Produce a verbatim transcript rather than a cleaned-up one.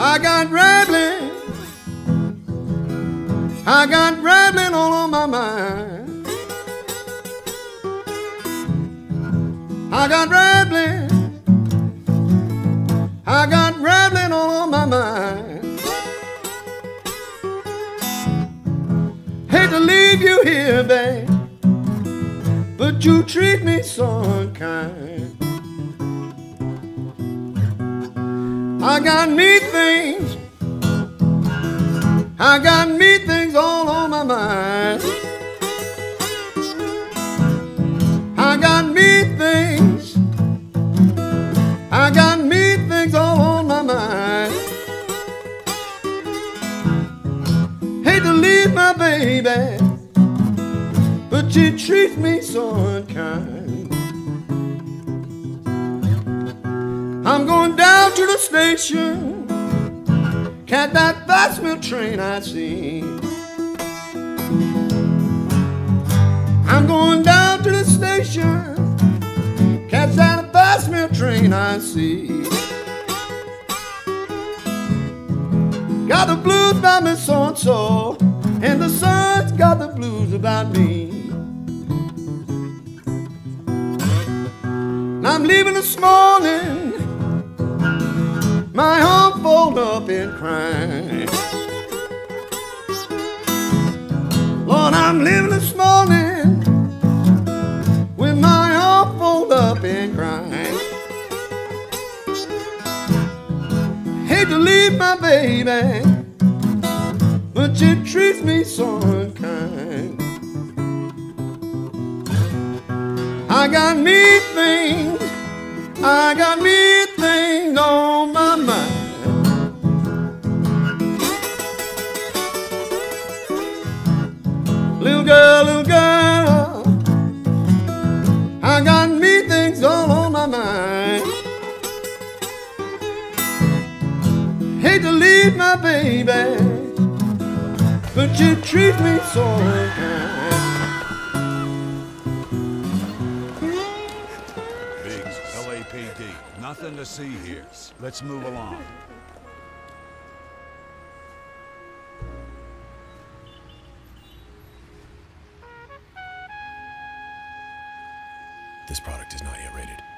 I got rambling, I got rambling all on my mind. I got rambling, I got rambling all on my mind. Hate to leave you here, babe, but you treat me so unkind. I got me things, I got me things all on my mind. I got me things, I got me things all on my mind. Hate to leave my baby, but she treats me so unkind. I'm going down to the station, catch that fast milk train I see. I'm going down to the station, catch that fast milk train I see. Got the blues about me so-and-so, and the sun's got the blues about me. I'm leaving this morning, my arm fold up and crying. Lord, I'm leaving this morning with my arm fold up and crying. Hate to leave my baby, but she treats me so unkind. I got me things, I got me things on my mind. Little girl, little girl, I got me things all on my mind. Hate to leave my baby, but you treat me so unkind. L A P D, nothing to see here. Let's move along. This product is not yet rated.